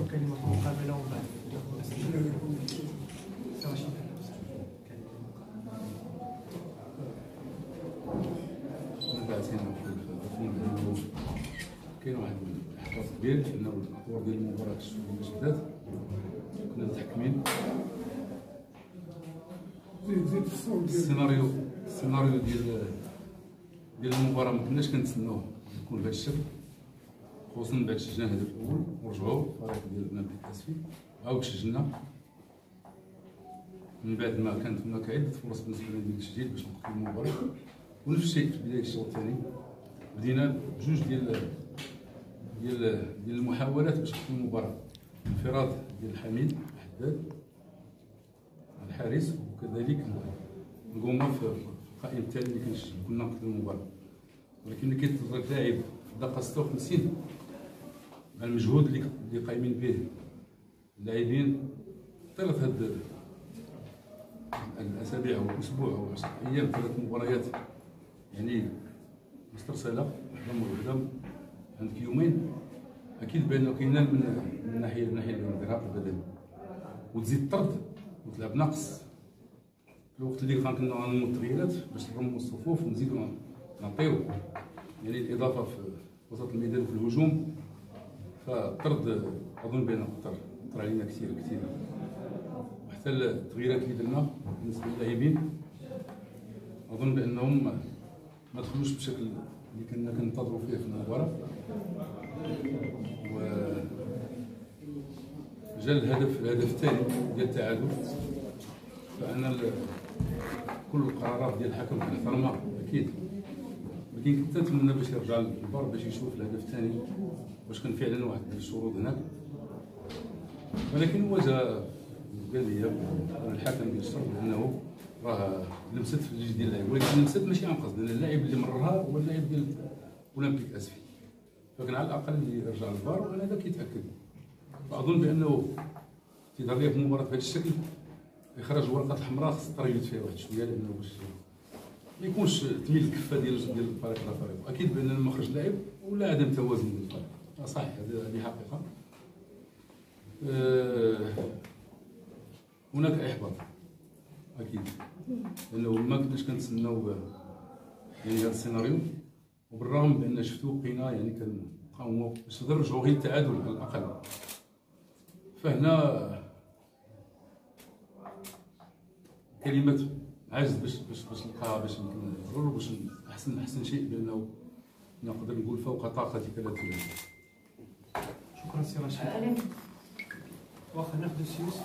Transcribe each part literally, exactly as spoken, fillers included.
كلمه مقابله ومن بعد سي رشيد. كاين واحد الاحباط كبير لانه الاطوار ديال المباراه الشداد كنا متحكمين. السيناريو السيناريو ديال ديال المباراه ما كناش كنتسناوه يكون بهذا الشكل، خصوصا من بعد سجلنا الهدف الاول ورجعوا الفريق ديال الاولمبيك الاسفي عاود سجلنا. من بعد ما كانت هناك عده فرص بالنسبه لنا ديال التسجيل باش نقتلوا المباراه، ونفس الشيء في بدايه الشوط الثاني بدينا بجوج ديال ديال ديال المحاولات باش نقتلوا المباراه، انفراد ديال حميد حداد الحارس وكذلك القومه في القائم الثاني اللي كنسجل كنا نقتلوا المباراه. ولكن اللي كيتطرق لاعب في الدقيقه ستة وخمسين مع المجهود اللي اللي قايمين به اللاعبين طيله هاد الاسابيع او اسبوع او عشرة ايام، ثلاث مباريات يعني مسترسله قدام قدام عندك يومين، اكيد بانه كاين من الناحيه من الناحيه ديال الارهاق البدني وتزيد طرد وتلعب ناقص في الوقت اللي كنا غنعملوا التغييرات باش نرموا الصفوف ونزيدوا نعطيو يعني الاضافه في وسط الميدان في الهجوم. فالطرد اظن بانه اثر اثر علينا كثير كثير، وحتى التغييرات اللي درنا بالنسبه للاعبين اظن بانهم ما دخلوش بالشكل اللي كنا كننتظروا فيه في المباراه. و جا الهدف الهدف الثاني ديال التعادل، فانا كل القرارات ديال الحكم كنحترمها اكيد، ولكن كنت نتمنى باش يرجع للفار باش يشوف الهدف الثاني واش كان فعلا واحد الشروط هناك. ولكن هو جا قال لي الحكم ديال الشرط بانه راه لمست في الجلد ديال اللاعب، ولكن لمست ماشي عن قصد، لان اللاعب اللي مررها هو اللاعب ديال اولمبيك اسفي، فكان على الاقل اللي يرجع للفار وانا هذا كيتاكد. فاظن بانه تيظهر لي في المباراه بهذا الشكل يخرج الورقه الحمراء خص تريد فيها واحد شويه، لانه باش ما يكونش تميل الكفه ديال ديال الفريق على الفريق. اكيد بان لما خرج لاعب ولا عدم توازن ديال الفريق، صحيح هذه حقيقه. أه هناك احباط اكيد، لانه ما كناش كنتسناو يعني هذا السيناريو، وبالرغم بان شفتو بقينا يعني كنقاوموا باش نرجعوا غير التعادل على الاقل. فهنا كلمه عجز باش باش باش نلقاها باش يمكن نضرر باش احسن احسن شيء بانه نقدر نقول فوق طاقتك لا تولي. شكرا سي رشيد. واخا ناخذ السي يوسف.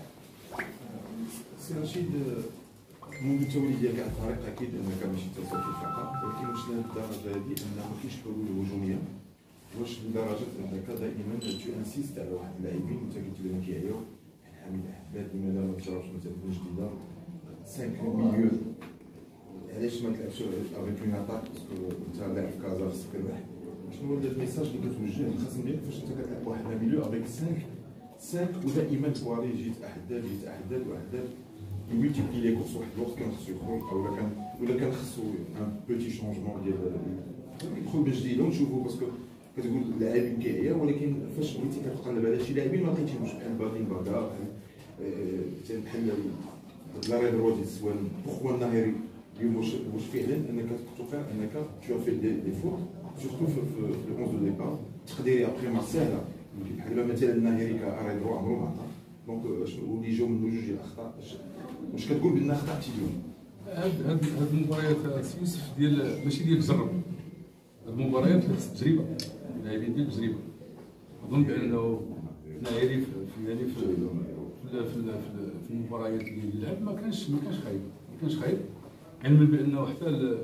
سي رشيد، منذ التولي ديالك على الفريق اكيد انك ماشي تصل في الفرقه، ولكن واش للدرجه هذه ان ما كاينش حلول هجوميه؟ واش لدرجه انك دائما تو انسيست على واحد اللاعبين انت قلت لنا كيعياو بحال حميد حداد، لماذا ما تجربش مثلا جديده خمسة ميليو؟ علاش ما تلعبش افيك اون اتاك؟ باسكو انت لاعب في كازا في السكر واحد. شنو هو الميساج اللي كتوجه للخصم ديالك فاش انت كتلعب واحد ميليو افيك خمسة خمسة ودائما كواري جيت احداد جيت احداد واحداد يملتيبلي لي كورس واحد الوقت كان خصو يخرج، ولا كان ولا كان خصو ان بوتي شونجمون ديال يدخل بجديد ونشوفوا. باسكو كتقول اللاعبين كيعيا، ولكن فاش بغيتي كتقلب على شي لاعبين ما لقيتيهمش، بحال باغين باكا بحال بحال لا ريد رودي السوان بوغكوا النهيري اليوم. واش واش فعلا انك كتوقع انك تو في دي دي فوت سورتو في في الأونز دو ديبار تقديري ابخي ما ساهله، بحال دابا مثلا النهيري كاريد رو عمرو ما عطا. دونك شنو اللي جاو منه جوج ديال الاخطاء؟ واش كتقول بان اخطاتي اليوم؟ هاد هاد هاد المباريات سي يوسف ديال ماشي ديال تجرب، هاد المباريات خص تجربه، اللاعبين ديال تجربه. اظن بانه النهيري في يعني في في في المباريات اللي لعب ما كانش ما كانش خايب ما كانش خايب علما بانه حتى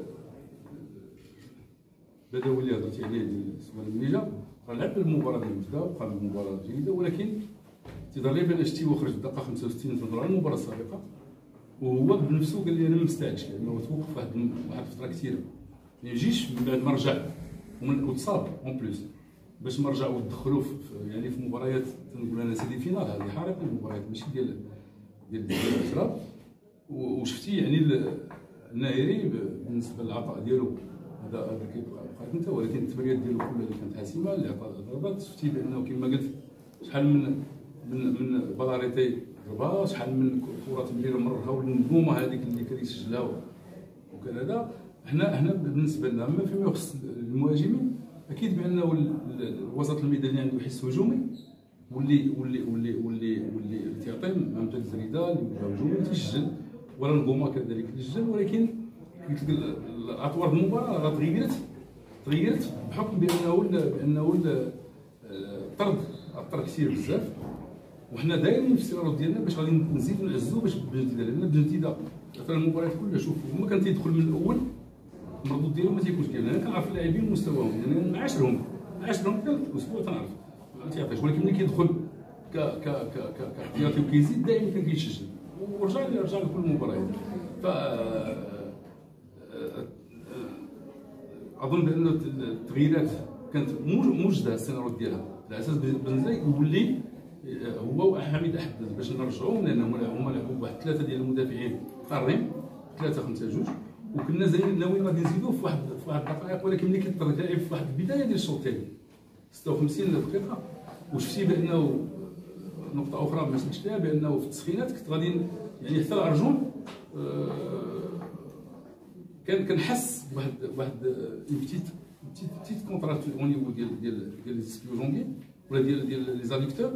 البدوي اللي هضرتي عليه ديال سوان المنيجه راه لعب المباراه ديال بدا وقام بمباراه جيده، ولكن تيظهر لي بان شتي خرج في الدقيقه خمسة وستين تنظر على المباراه السابقه وهو بنفسه قال لي انا ما مستعدش، لانه توقف واحد واحد الفتره كثيره ما يجيش من بعد ما رجع وتصاب اون بليس باش ما رجعوا ودخلوا يعني في مباريات تنقول انا سيدي فينال. هذه حارقه المباريات ماشي ديال ديال ديال العشره. وشفتي يعني الناهري بالنسبه للعطاء ديالو هذا هذا كيبقى بقاك انت، ولكن التمريرات ديالو كلها اللي كانت حاسمه اللي عطى ضربات شفتي بانه كما قلت شحال من من من بلاريتي ضربها، شحال من كرات ملي مررها والنجومه هذيك اللي كان يسجلها وكذا. حنا حنا بالنسبه لنا اما فيما يخص المهاجمين اكيد بانه الوسط الميداني عنده حس هجومي واللي واللي واللي واللي واللي تيعطي امجد زريده اللي هجومي تيسجل، ولا نجومه كذلك تسجل. ولكن قلت لك الاطوار المباراه راه تغيرت تغيرت بحكم بانه بانه الطرد اثر كثير بزاف، وحنا دايرين في السيرات ديالنا باش غادي نزيدو نعزو باش بجديده، لان بجديده اثر المباريات كلها. شوف هما كان تيدخل من الاول المردود ديالهم ما تيكونش كامل. انا كنعرف اللاعبين مستواهم لان معاشرهم معاشرهم كان الاسبوع تنعرف ما تيعطيش، ولكن ملي كيدخل ك ك ك كاحتياطي وكيزيد دائما كان كيسجل، ورجع رجع لكل المباريات. ف اظن بان التغييرات كانت موجده السيناريو ديالها على اساس بنزاي يولي هو وحميد احدد باش نرجعوهم، لان هما لعبوا بواحد ثلاثه ديال المدافعين قارين ثلاثه خمسه جوج، وكنا زايدين ناويين غادي نزيدوه في واحد في واحد الدقائق. ولكن ملي كيضطر تلعب في واحد البدايه ديال الشوط الثاني ستة وخمسين دقيقه، وشفتي بانه نقطه اخرى ما سمعتش لها بانه في التسخينات كنت غادي يعني حتى الارجون كان كنحس بواحد بواحد بتيت بتيت كونترات او نيفو ديال ديال ديال لي سبيوجونغي ولا ديال ديال لي زاديكتور،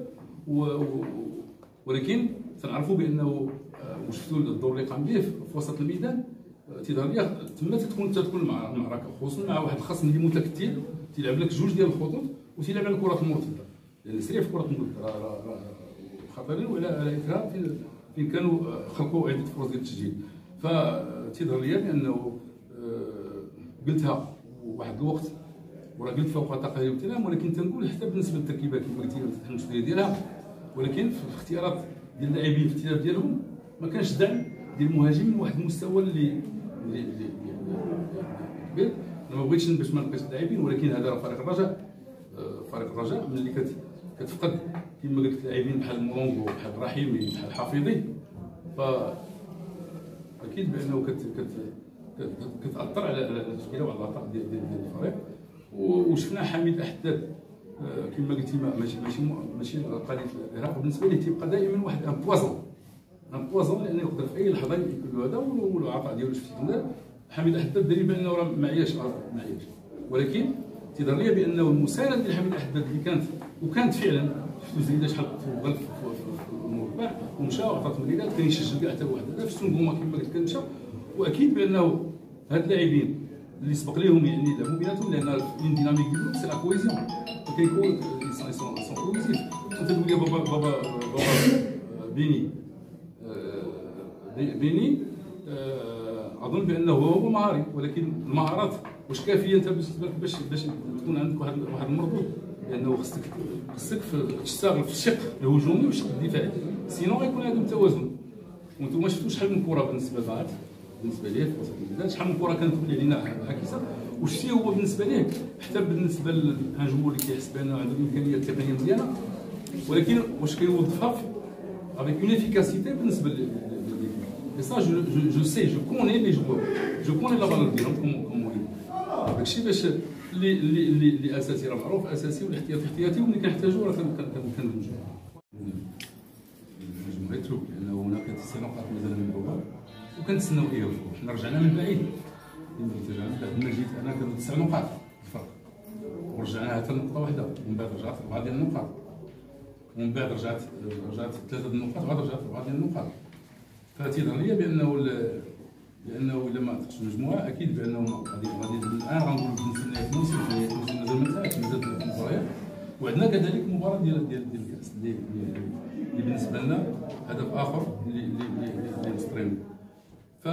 ولكن تنعرفوا بانه وشفتوا الدور اللي قام به في وسط الميدان تيظهر لي تما تكون تكون المعركه، خصوصا مع واحد الخصم اللي متكتل تيلعب لك جوج ديال الخطوط وتيلعب على الكرات المرتده، لان سريع في الكرات المرتده خطرين وعلى على اثرها فين فين كانوا خلقوا عده فرص ديال التسجيل. فتيظهر لي بانه قلتها واحد الوقت وراه قلت فوق طاقه الكلام، ولكن تنقول حتى بالنسبه للتركيبه كما قلتي المسؤوليه ديالها، ولكن في الاختيارات ديال اللاعبين في الترتيب ديالهم ما كانش دعم ديال المهاجم من واحد المستوى اللي اللي اللي كبير. انا ما بغيتش باش ما نلقاش اللاعبين، ولكن هذا راه فريق الرجاء فريق الرجاء ملي كتفقد كما قلت لاعبين بحال مولونغو بحال رحيمي بحال حفيظي، ف اكيد بانه كت كت كتاثر على التشكيله وعلى العطاء ديال ديال الفريق. وشفنا حميد احداد كما قلتي ماشي ماشي ماشي قضيه الارهاق بالنسبه ليه تيبقى دائما واحد ان بوازون ان بوازون لانه يقدر في اي لحظه يكون هذا والعطاء ديالو شفتي هنا حميد احداد دليل بانه راه ما عياش ما عياش، ولكن تيظهر لي بانه المسانده ديال حميد احداد اللي كانت وكانت فعلا شفتو زيد شحال غلف في المربع ومشى وعطات مليدات كان يسجل كاع حتى واحد هدف شفتو نقوما كما قلت كان مشى. واكيد بانه هاد اللاعبين اللي سبق ليهم يعني يلعبوا بيناتهم لان اون ديناميك ديالهم سي لا كويزيون كيكون سون سون كويزيف. تقول لي بابا بابا بابا بيني بيني اظن بانه هو مهاري، ولكن المهارات واش كافيه انت باش باش تكون عندك واحد واحد المردود، لانه خصك خصك تشتغل في الشق الهجومي والشق الدفاعي، سينو غيكون عندهم توازن. وانتم شفتوا شحال من كره بالنسبه لبعض بالنسبه ليه في وسط الميدان، شحال من كره كانت تولي علينا عاكسه، وشتي هو بالنسبه ليه حتى بالنسبه لان جمهور اللي كيحس بانه عنده الامكانيات التقنيه مزيانه، ولكن واش كيوظفها avec une efficacité بالنسبه ل et ça je je je sais je connais les joueurs je connais la valeur ديالهم كوم كوم داكشي باش اللي اللي اللي اساسي راه معروف اساسي والاحتياطي احتياطي وملي كنحتاجو راه كندمجو المجموعه يترك لانه هناك تسع نقاط مازال مضروبه وكنتسناو ايه حنا رجعنا من بعيد رجعنا من بعد ما جيت انا كانوا تسع نقاط الفرق ورجعنا حتى نقطه واحده ومن بعد رجعت اربعه ديال النقاط ومن بعد رجعت رجعت ثلاثه ديال النقاط وعاد رجعت اربعه ديال النقاط. فتيظهر لي بانه لانه الا ما عطيتش المجموعه اكيد بانه غادي غادي الان غنقولوا بالنسبه لنا في الموسم الموسم مازال ما انتهاش مازال المباريات، وعندنا كذلك مباراه ديال ديال ديال الكاس اللي اللي بالنسبه لنا هدف اخر اللي اللي اللي مسطرين. ف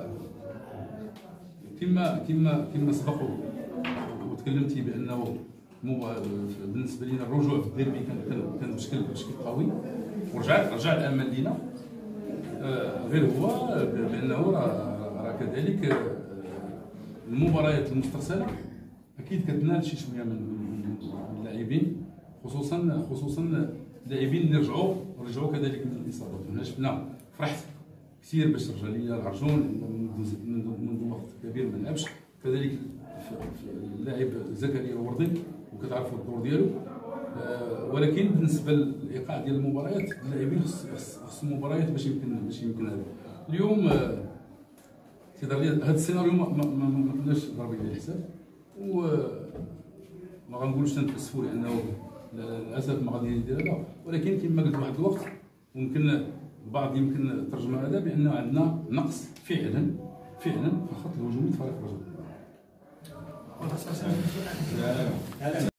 كما كما كما سبق وتكلمتي بانه بالنسبه لنا الرجوع في الديربي كان كان بشكل بشكل قوي ورجع رجع الامل لينا. غير هو بانه راه كذلك المباريات المسترسله اكيد كتنال شي شويه من اللاعبين، خصوصا خصوصا اللاعبين اللي رجعوا رجعوا كذلك من الاصابات. هنا شفنا فرحت كثير باش رجع ليا العرجون منذ وقت كبير ما لعبش، كذلك اللاعب زكريا الوردي وكتعرفوا الدور ديالو آه، ولكن بالنسبه للايقاع ديال المباريات اللاعبين خص خص المباريات باش يمكن باش يمكن هذا اليوم. آه، تيظهر لي هذا السيناريو ما ما, ما, ما كناش ضاربين عليه الحساب، و ما غنقولوش تنتاسفوا لانه للاسف ما غادي يدير هذا، ولكن كما قلت واحد الوقت ممكن البعض يمكن ترجم هذا بان عندنا نقص فعلا فعلا في الخط الهجومي في فريق الرجل.